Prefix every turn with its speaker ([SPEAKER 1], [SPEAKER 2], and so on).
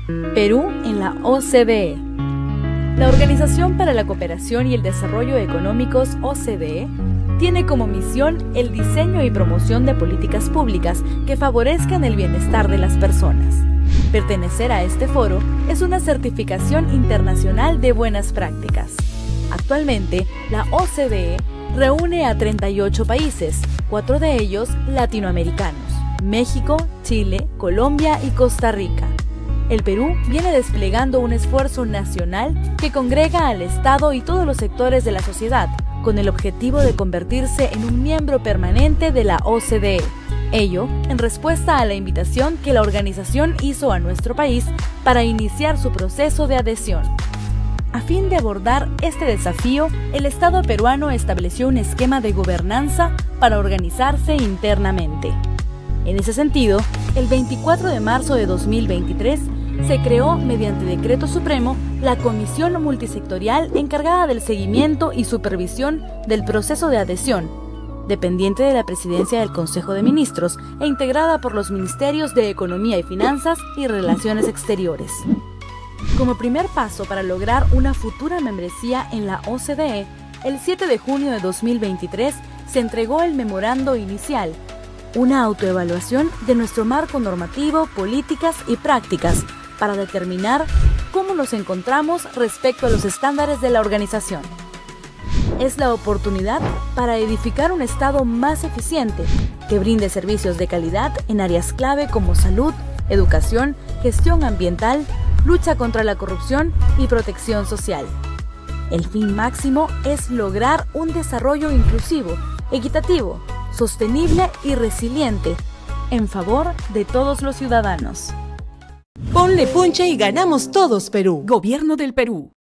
[SPEAKER 1] Perú en la OCDE. La Organización para la Cooperación y el Desarrollo Económicos, OCDE, tiene como misión el diseño y promoción de políticas públicas que favorezcan el bienestar de las personas. Pertenecer a este foro es una certificación internacional de buenas prácticas. Actualmente, la OCDE reúne a 38 países, 4 de ellos latinoamericanos: México, Chile, Colombia y Costa Rica. El Perú viene desplegando un esfuerzo nacional que congrega al Estado y todos los sectores de la sociedad, con el objetivo de convertirse en un miembro permanente de la OCDE. Ello en respuesta a la invitación que la organización hizo a nuestro país para iniciar su proceso de adhesión. A fin de abordar este desafío, el Estado peruano estableció un esquema de gobernanza para organizarse internamente. En ese sentido, el 24 de marzo de 2023, se creó mediante decreto supremo la Comisión Multisectorial encargada del seguimiento y supervisión del proceso de adhesión, dependiente de la Presidencia del Consejo de Ministros e integrada por los Ministerios de Economía y Finanzas y Relaciones Exteriores. Como primer paso para lograr una futura membresía en la OCDE, el 7 de junio de 2023 se entregó el memorando inicial, una autoevaluación de nuestro marco normativo, políticas y prácticas, para determinar cómo nos encontramos respecto a los estándares de la organización. Es la oportunidad para edificar un Estado más eficiente, que brinde servicios de calidad en áreas clave como salud, educación, gestión ambiental, lucha contra la corrupción y protección social. El fin máximo es lograr un desarrollo inclusivo, equitativo, sostenible y resiliente, en favor de todos los ciudadanos.
[SPEAKER 2] Ponle punche y ganamos todos, Perú.
[SPEAKER 3] Gobierno del Perú.